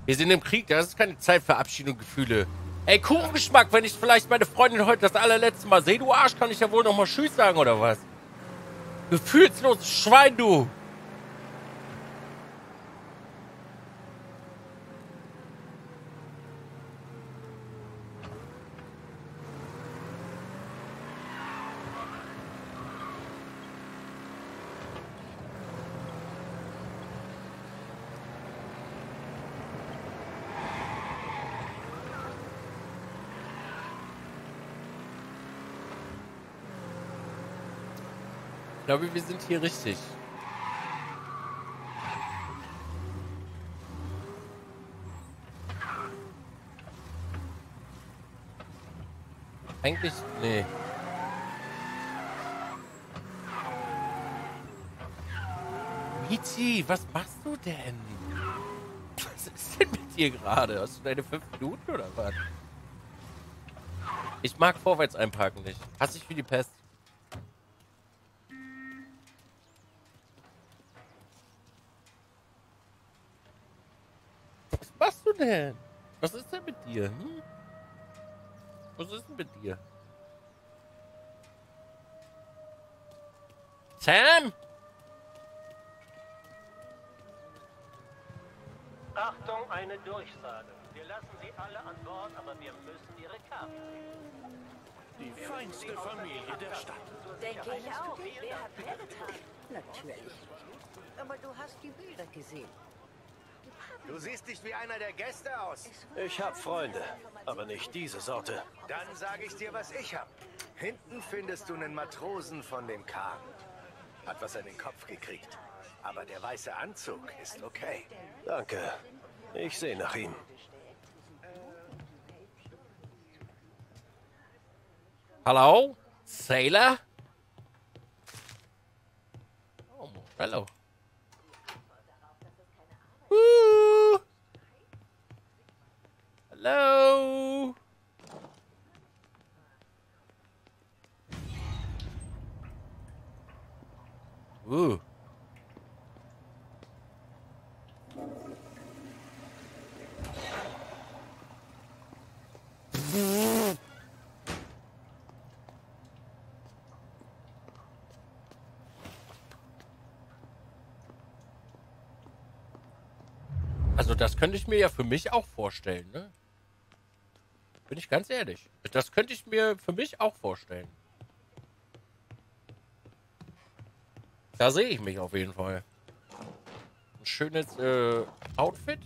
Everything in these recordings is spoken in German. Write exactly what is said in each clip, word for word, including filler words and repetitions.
Wir sind im Krieg, das ist keine Zeit für Abschied und Gefühle. Ey, Kuchengeschmack, wenn ich vielleicht meine Freundin heute das allerletzte Mal sehe, du Arsch, kann ich ja wohl noch mal Tschüss sagen, oder was? Gefühlsloses Schwein, du! Ich glaube, wir sind hier richtig. Eigentlich, nee. Michi, was machst du denn? Was ist denn mit dir gerade? Hast du deine fünf Minuten oder was? Ich mag vorwärts einparken nicht. Hasse ich wie die Pest. Was machst du denn? Was ist denn mit dir? Hm? Was ist denn mit dir? Sam? Achtung, eine Durchsage. Wir lassen Sie alle an Bord, aber wir müssen Ihre Karten sehen. Die feinste Familie der Stadt. Denke ich auch. Wer hat mehr getan? Natürlich. Aber du hast die Bilder gesehen. Du siehst nicht wie einer der Gäste aus. Ich hab Freunde, aber nicht diese Sorte. Dann sage ich dir, was ich hab. Hinten findest du einen Matrosen von dem Kahn. Hat was an den Kopf gekriegt. Aber der weiße Anzug ist okay. Danke. Ich sehe nach ihm. Hallo? Sailor? Oh, hello. Woo! Hello? Ooh. Also das könnte ich mir ja für mich auch vorstellen, ne? Bin ich ganz ehrlich. Das könnte ich mir für mich auch vorstellen. Da sehe ich mich auf jeden Fall. Ein schönes äh, Outfit.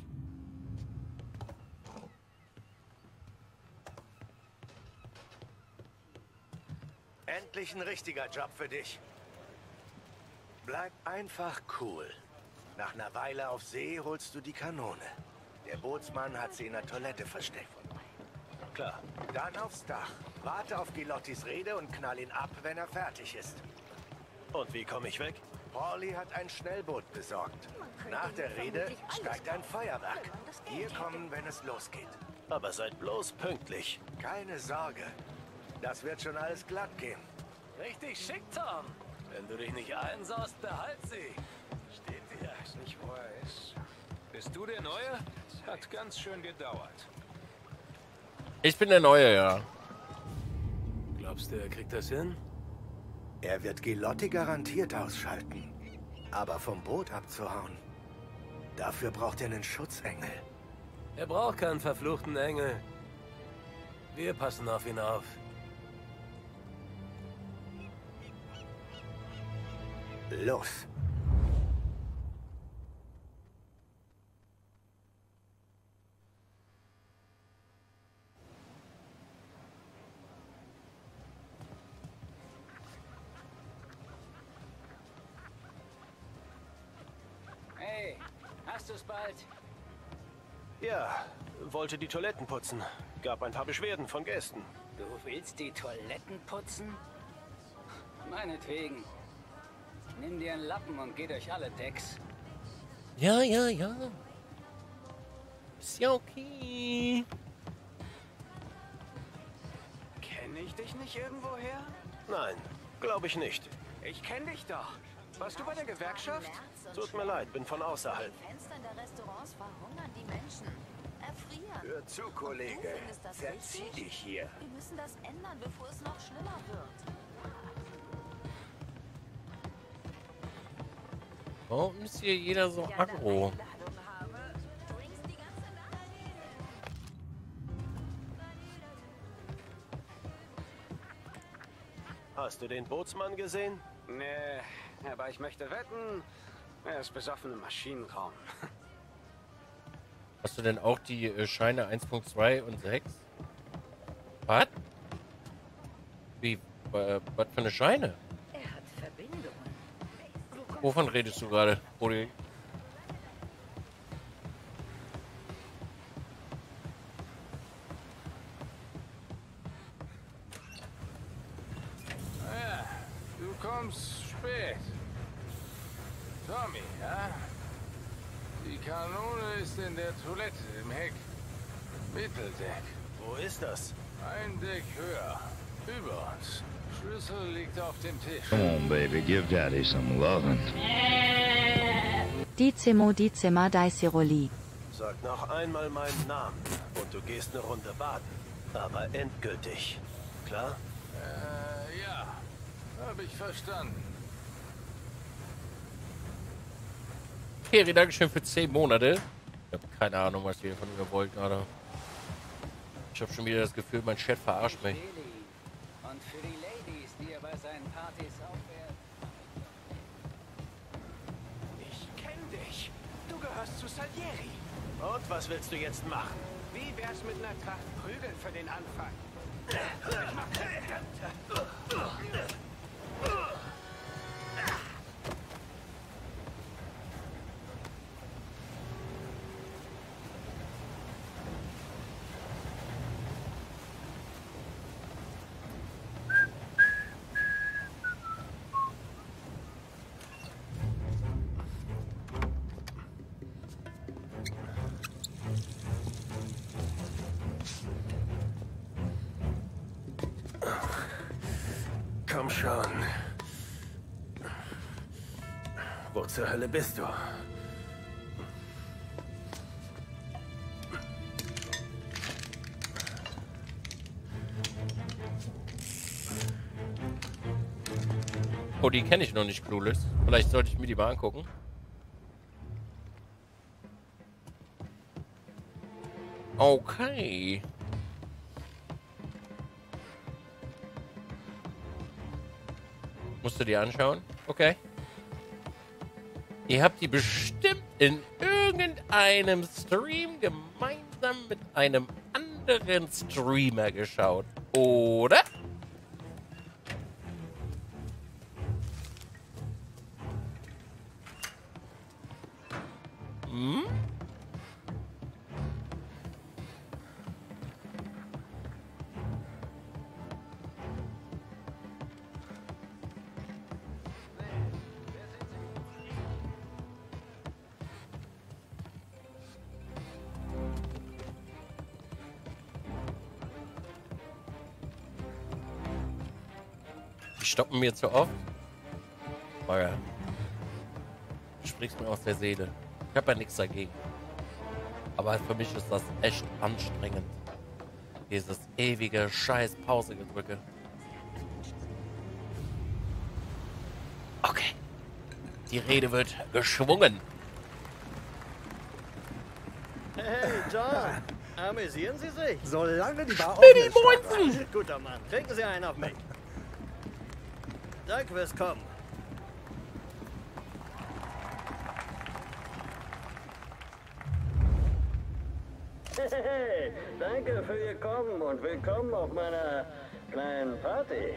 Endlich ein richtiger Job für dich. Bleib einfach cool. Nach einer Weile auf See holst du die Kanone. Der Bootsmann hat sie in der Toilette versteckt. Klar. Dann aufs Dach. Warte auf Gilottis Rede und knall ihn ab, wenn er fertig ist. Und wie komme ich weg? Pauli hat ein Schnellboot besorgt. Nach der Rede steigt ein Feuerwerk. Wir kommen, wenn es losgeht. Aber seid bloß pünktlich. Keine Sorge. Das wird schon alles glatt gehen. Richtig schick, Tom. Wenn du dich nicht einsaust, behalt sie. Steht dir. Weiß nicht, wo er ist. Bist du der Neue? Hat ganz schön gedauert. Ich bin der Neue, ja. Glaubst du, er kriegt das hin? Er wird Gilotti garantiert ausschalten. Aber vom Boot abzuhauen, dafür braucht er einen Schutzengel. Er braucht keinen verfluchten Engel. Wir passen auf ihn auf. Los. Hey, hast du es bald? Ja, wollte die Toiletten putzen. Gab ein paar Beschwerden von Gästen. Du willst die Toiletten putzen? Meinetwegen. Nimm dir einen Lappen und geht euch alle Decks. Ja, ja, ja. Ist ja okay. Kenn ich dich nicht irgendwoher? Nein, glaube ich nicht. Ich kenn dich doch. Warst du bei der Gewerkschaft? März und Tut mir leid, bin von außerhalb. die Fenstern der Restaurants verhungern die Menschen. Erfrieren. Hör zu, Kollege. Du findest das Verzieh richtig? dich hier. Wir müssen das ändern, bevor es noch schlimmer wird. Warum ist hier jeder so aggro? Hast du den Bootsmann gesehen? Nee, aber ich möchte wetten, er ist besoffen im Maschinenraum. Hast du denn auch die äh, Scheine eins Punkt zwei und sechs? Was? Wie? Äh, was für eine Scheine? Er hat Verbindungen. Wovon redest du gerade, Brudi? Ja, du kommst spät. Tommy, ja? Die Kanone ist in der Toilette im Heck. Mitteldeck. Wo ist das? Ein Deck höher. Über uns. Schlüssel liegt auf dem Tisch. Come on, baby, give daddy some lovin'. Dizemo Dizema Daisiroli. Sag noch einmal meinen Namen und du gehst eine Runde baden. Aber endgültig. Klar? Äh, ja. Hab ich verstanden. Keri, Dankeschön für zehn Monate. Ich habe keine Ahnung, was ihr von mir wollt gerade. Ich habe schon wieder das Gefühl, mein Chat verarscht mich. Und für die Ladies, die er bei seinen Partys aufwählt. Ich kenn dich. Du gehörst zu Salieri. Und was willst du jetzt machen? Wie wär's mit einer Tracht Prügel für den Anfang? Komm schon. Wo zur Hölle bist du? Oh, die kenne ich noch nicht, Clueless. Vielleicht sollte ich mir die mal angucken. Okay. Musst du dir anschauen? Okay. Ihr habt die bestimmt in irgendeinem Stream gemeinsam mit einem anderen Streamer geschaut, oder? Hm? Die stoppen mir zu oft. Oh ja. Du sprichst mir aus der Seele. Ich habe ja nichts dagegen. Aber für mich ist das echt anstrengend. Dieses ewige scheiß Pausegedrücke. Okay. Die Rede wird geschwungen. Hey, John. Amüsieren Sie sich? Solange die Bar Spinny offen ist. Moinsen! Guter Mann. Trinken Sie einen auf mich. Danke fürs Kommen. Hey, danke für Ihr Kommen und willkommen auf meiner kleinen Party.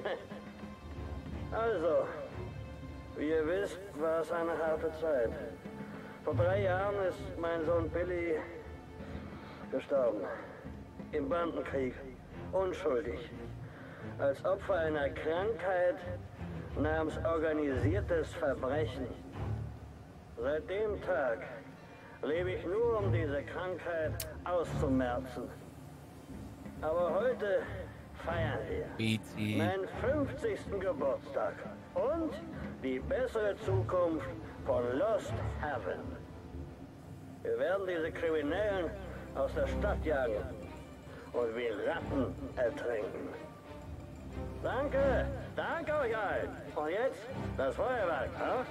Also, wie ihr wisst, war es eine harte Zeit. Vor drei Jahren ist mein Sohn Billy gestorben. Im Bandenkrieg. Unschuldig. Als Opfer einer Krankheit namens organisiertes Verbrechen. Seit dem Tag lebe ich nur, um diese Krankheit auszumerzen. Aber heute feiern wir Beatsy. meinen fünfzigsten Geburtstag. Und die bessere Zukunft von Lost Haven. Wir werden diese Kriminellen aus der Stadt jagen und wie Ratten ertränken. Danke, danke euch allen. Und jetzt das Feuerwerk, ha?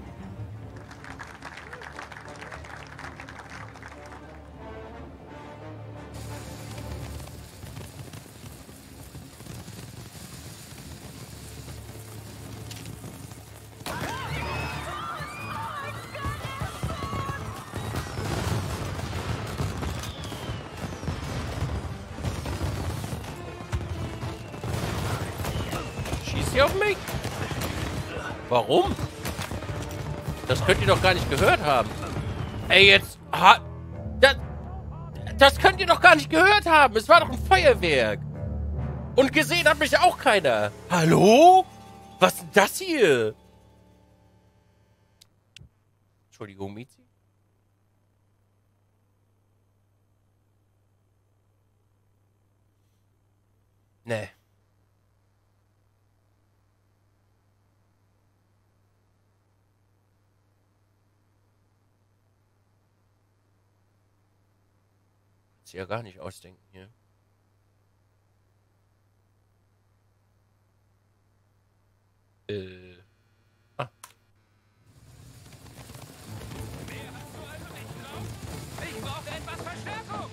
Auf mich? Warum? Das könnt ihr doch gar nicht gehört haben. Ey, jetzt... Ha, das, das könnt ihr doch gar nicht gehört haben. Es war doch ein Feuerwerk. Und gesehen hat mich auch keiner. Hallo? Was ist denn das hier? Entschuldigung, Mizi. Nee. Ja gar nicht ausdenken hier. Äh. Ah. Ich brauche etwas Verstärkung.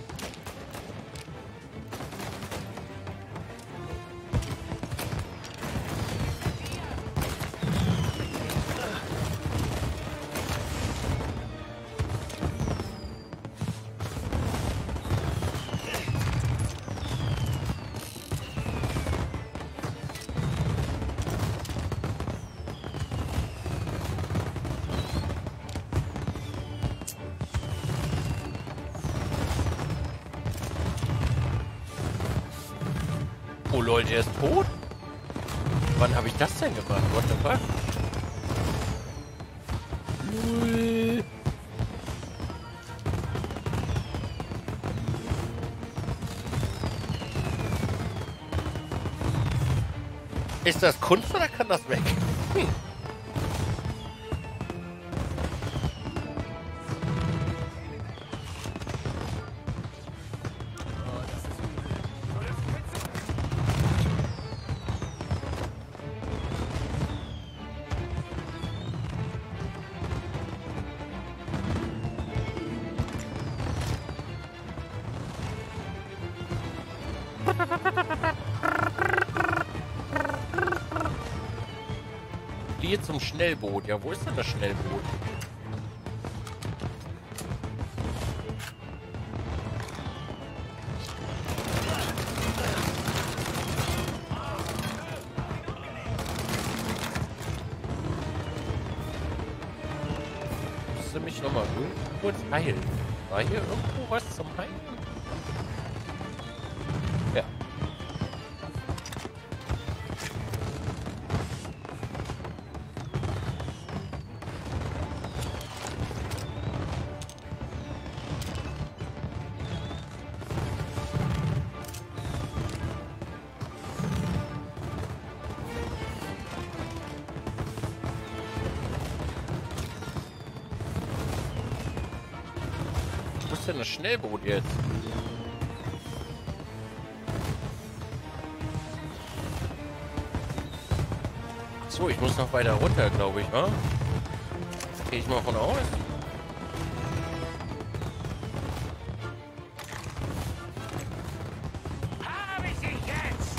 Oh Leute, der ist tot? Wann habe ich das denn gemacht? What the fuck? Null. Ist das Kunst oder kann das weg? Hm. Hier zum Schnellboot. Ja, wo ist denn das Schnellboot? Musst du mich noch mal kurz heilen? War hier irgendwo was zum Heilen? Ja. Wo ist denn das Schnellboot jetzt? So, ich muss noch weiter runter, glaube ich, wa? Gehe ich mal von aus. Habe ich dich jetzt!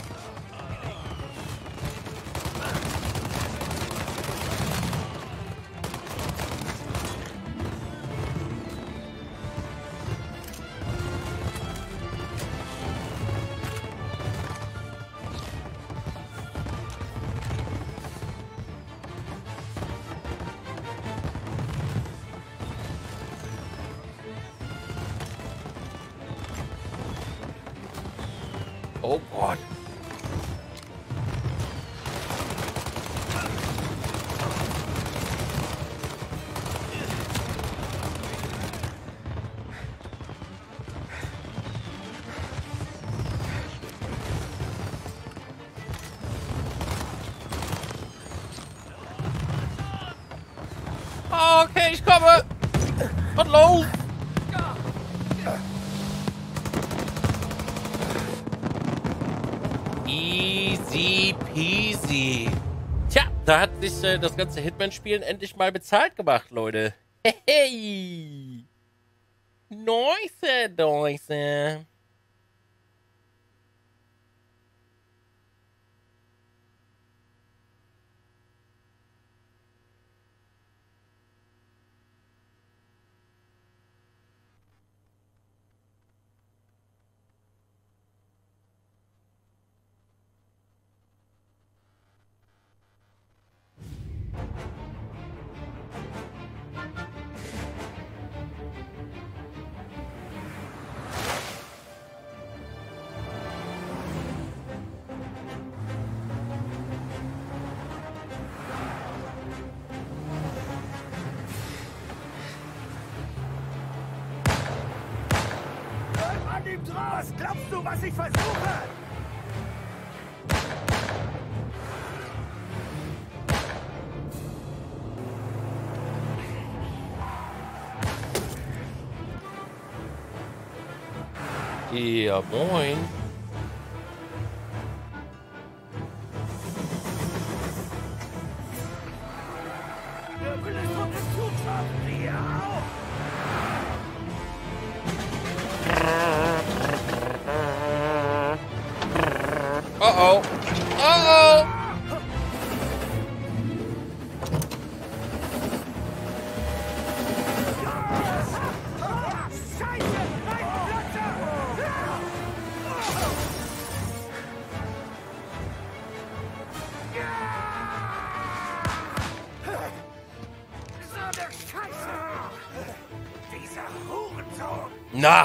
Oh Gott. Okay, ich komme. Und los. Easy peasy. Tja, da hat sich äh, das ganze Hitman-Spielen endlich mal bezahlt gemacht, Leute. Hey. Nice, nice. Was glaubst du, was ich versuche? Ja, moin. Wer will es von dem Zug schaffen? Wir auch! Uh-oh. Uh-oh. Na!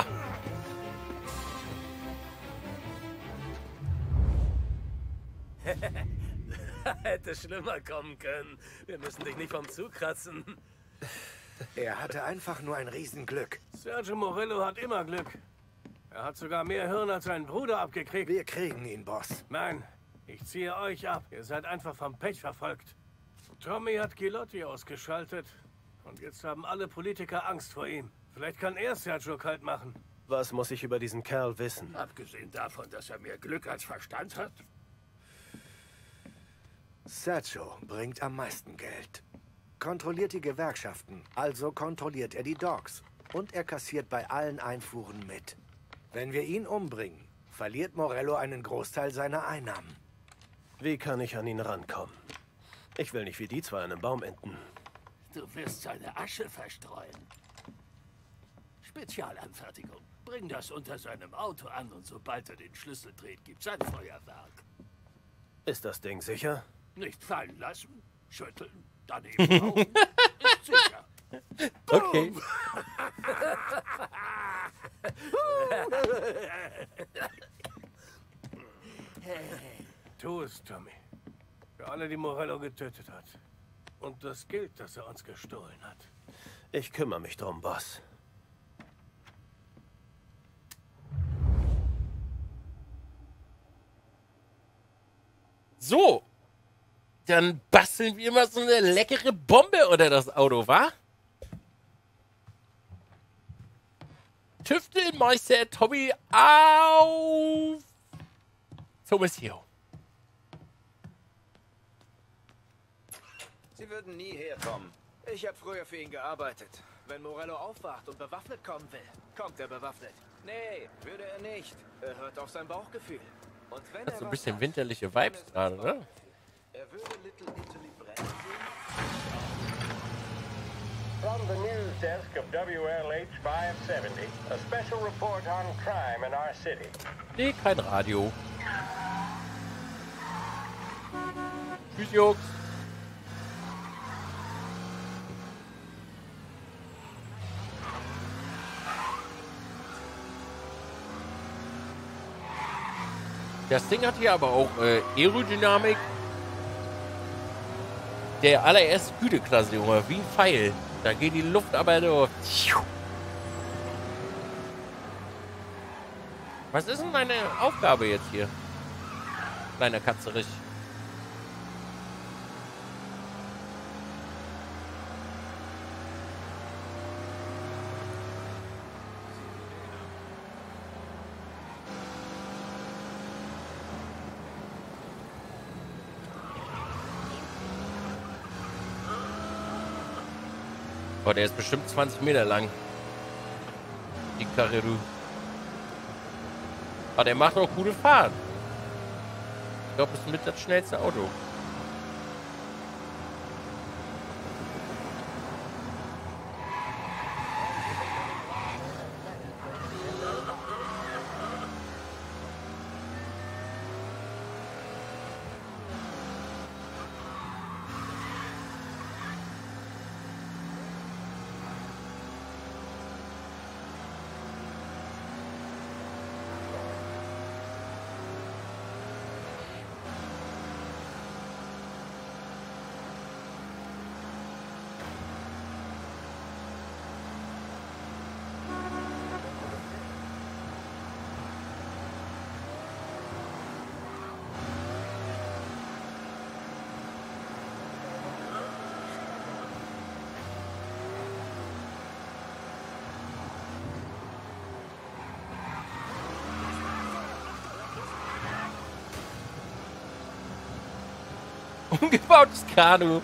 Hätte schlimmer kommen können. Wir müssen dich nicht vom Zug kratzen. Er hatte einfach nur ein Riesenglück. Sergio Morello hat immer Glück. Er hat sogar mehr Hirn als sein Bruder abgekriegt. Wir kriegen ihn, Boss. Nein, ich ziehe euch ab. Ihr seid einfach vom Pech verfolgt. Tommy hat Gilotti ausgeschaltet. Und jetzt haben alle Politiker Angst vor ihm. Vielleicht kann er Sergio kalt machen. Was muss ich über diesen Kerl wissen? Abgesehen davon, dass er mehr Glück als Verstand hat. Sergio bringt am meisten Geld. Kontrolliert die Gewerkschaften, also kontrolliert er die Dogs. Und er kassiert bei allen Einfuhren mit. Wenn wir ihn umbringen, verliert Morello einen Großteil seiner Einnahmen. Wie kann ich an ihn rankommen? Ich will nicht wie die zwei an einem Baum enden. Du wirst seine Asche verstreuen. Spezialanfertigung. Bring das unter seinem Auto an und sobald er den Schlüssel dreht, gibt's ein Feuerwerk. Ist das Ding sicher? Nicht fallen lassen, schütteln, daneben rauchen. Ist sicher. Okay. Tu es, Tommy. Für alle, die Morello getötet hat. Und das Geld, das er uns gestohlen hat. Ich kümmere mich drum, Boss. So. Dann basteln wir mal so eine leckere Bombe unter das Auto, wa? Tüftelmeister Tommy auf zur Mission. Sie würden nie herkommen. Ich habe früher für ihn gearbeitet. Wenn Morello aufwacht und bewaffnet kommen will, kommt er bewaffnet. Nee, würde er nicht. Er hört auf sein Bauchgefühl. Und wenn Hat er so ein was bisschen hat, winterliche Vibes gerade, ne? er würde Little Italy brennen From the news desk of W L H five seventy, a special report on crime in our city. Nee, kein Radio. Tschüss, Jungs. Das Ding hat hier aber auch äh, Aerodynamik. Der allererste Güteklasse, Junge, wie ein Pfeil. Da geht die Luft aber nur. Was ist denn meine Aufgabe jetzt hier? Kleiner Katzerich. Boah, der ist bestimmt zwanzig Meter lang. Die Carrera. Aber der macht auch gute Fahrt. Ich glaube, das ist mit das schnellste Auto. Umgebautes Kanu.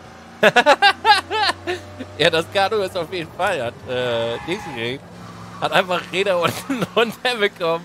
Ja, das Kanu ist auf jeden Fall. Hat, äh, Dixie hat einfach Räder unten runterbekommen.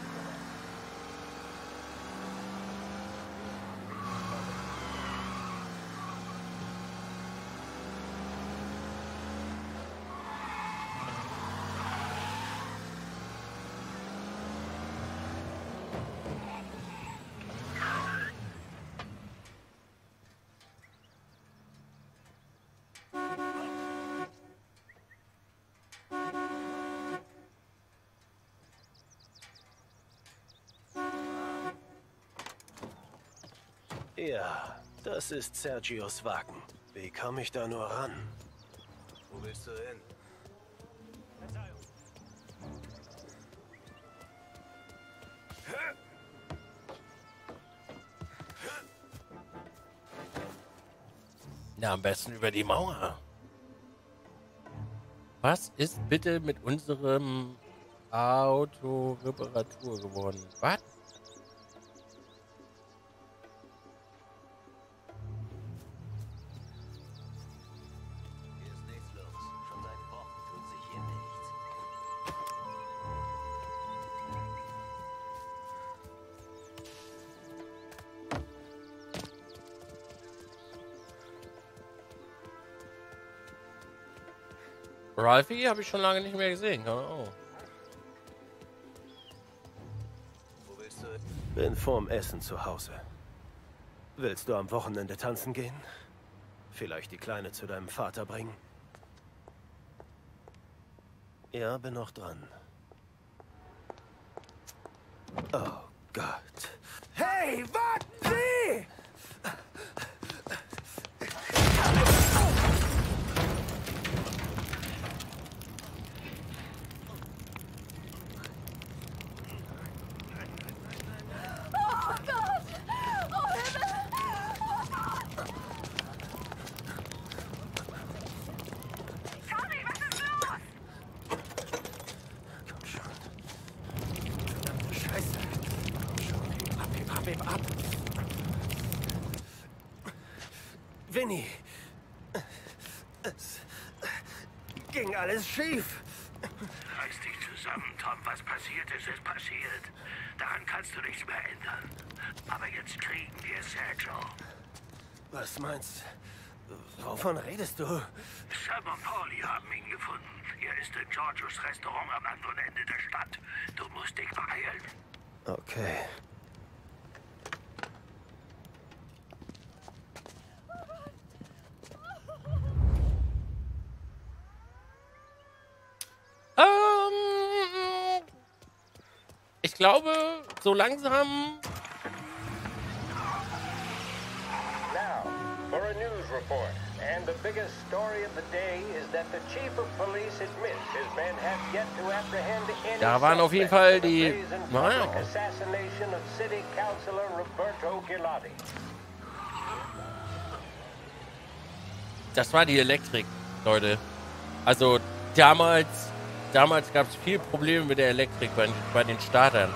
Ja, das ist Sergios Wagen. Wie komme ich da nur ran? Wo willst du hin? Na, am besten über die Mauer. Was ist bitte mit unserem Auto Reparatur geworden? Was? Ralphie habe ich schon lange nicht mehr gesehen. Oh. Wo willst du? Bin vorm Essen zu Hause. Willst du am Wochenende tanzen gehen? Vielleicht die Kleine zu deinem Vater bringen? Ja, bin noch dran. Oh Gott. Hey, warten Sie! Vinny, es ging alles schief. Reiß dich zusammen, Tom. Was passiert ist, ist passiert. Daran kannst du nichts mehr ändern. Aber jetzt kriegen wir Sergio. Was meinst du? Wovon redest du? Sam und Pauli haben ihn gefunden. Er ist in Giorgios Restaurant am anderen Ende der Stadt. Du musst dich beeilen. Okay. Ähm, ich glaube, so langsam. Now, for a news report. And the biggest story of the day is that the chief of police admits his men have yet to apprehend any Da waren auf jeden Fall die. Naja. assassination of city councilor Roberto Gilotti. Das war die Elektrik, Leute. Also damals, damals gab es viel Probleme mit der Elektrik bei, bei den Startern.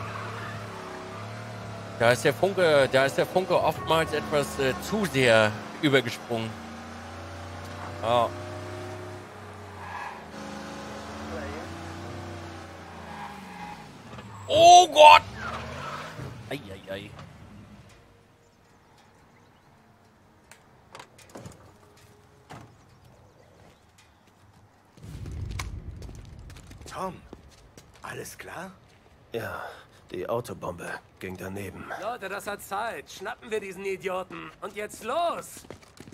Da ist der Funke, da ist der Funke oftmals etwas äh, zu sehr übergesprungen. Oh. Oh Gott! Eieiei. Tom, alles klar? Ja, die Autobombe ging daneben. Leute, das hat Zeit. Schnappen wir diesen Idioten. Und jetzt los!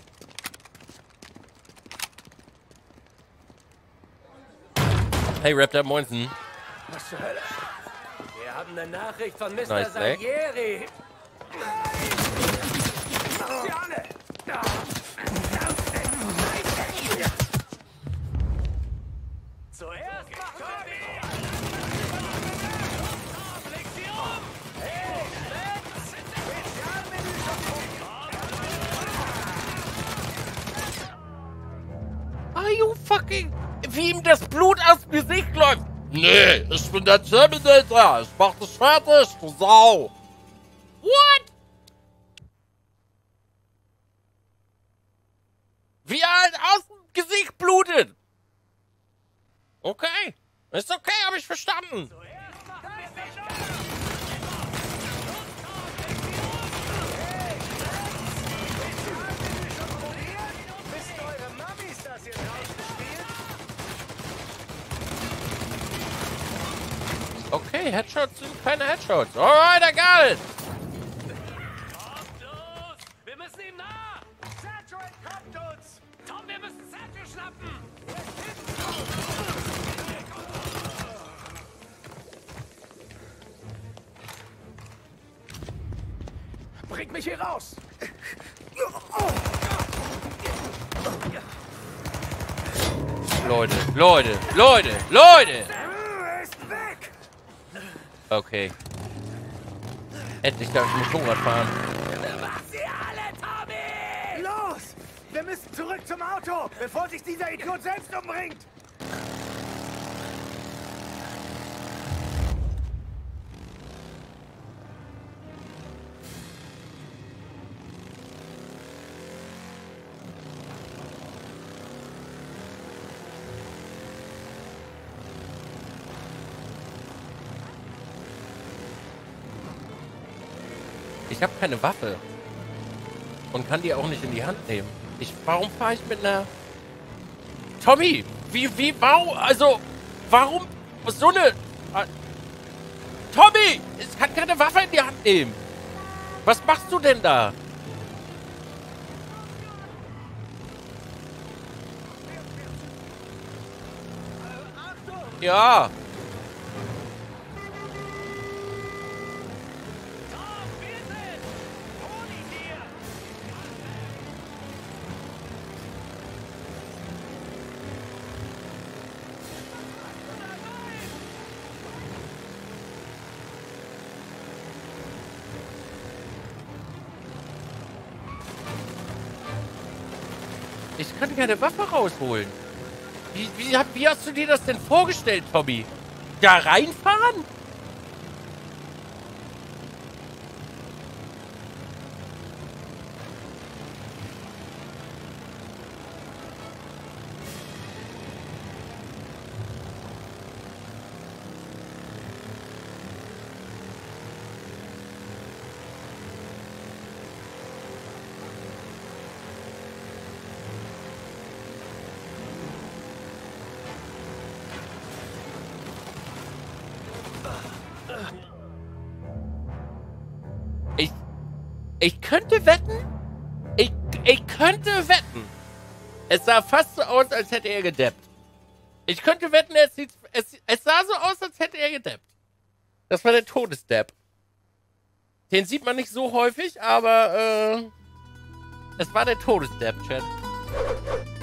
Hey, Raptor, moinsen. Was zur Hölle? Wir haben eine Nachricht von Mister Nice leg. Salieri. Sie alle! Zuerst machen wir die... Leg sie um! Hey, Are you fucking... Wie ihm das Blut aus dem Gesicht läuft. Nee, ich bin der Terminator. Ich mach dich fertig, du Sau. What? Wie er halt aus dem Gesicht blutet. Okay. Ist okay, hab ich verstanden. Wisst eure Mamis, dass ihr draußen spielt? Okay, Headshots sind keine Headshots. Alright, I got it. Kommt los! Wir müssen ihm nach! Sergio entkommt uns! Tom, wir müssen Sergio schnappen! Bringt mich hier raus! Leute, Leute, Leute, Leute! Okay. Endlich darf ich Motorrad fahren. Mach sie alle, Tommy! Los! Wir müssen zurück zum Auto, bevor sich dieser Idiot selbst umbringt! Ich habe keine Waffe. Und kann die auch nicht in die Hand nehmen. Ich, warum fahre ich mit einer... Tommy! Wie, wie, warum? Also, warum so eine... Tommy! Ich kann keine Waffe in die Hand nehmen. Was machst du denn da? Ja. Ich kann keine Waffe rausholen. Wie, wie, wie hast du dir das denn vorgestellt, Tommy? Da reinfahren? Ich, ich könnte wetten, ich, ich könnte wetten. Es sah fast so aus, als hätte er gedappt. Ich könnte wetten, es, sieht, es, es sah so aus, als hätte er gedappt. Das war der Todesdab. Den sieht man nicht so häufig, aber äh, es war der Todesdab, Chat.